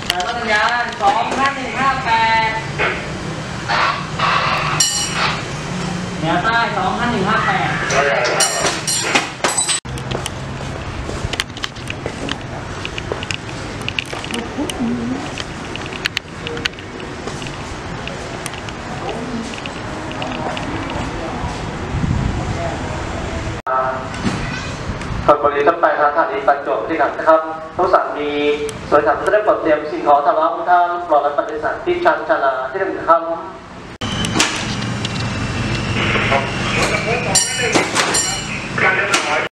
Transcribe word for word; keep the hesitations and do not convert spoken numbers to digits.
แล้วก็สัญญาณสองห้าหนึ่งห้าแปดแนวใต้สองห้าหนึ่งห้าแปดผลบริษัทไปทางฐานีบรรจุที่กันนะครับผู้สั่งมีสวยสามจะได้ปลดเตรียมสิ่งของทางร้านทางหลอดปฏิสันที่ชันชนาที่หนึ่งครับ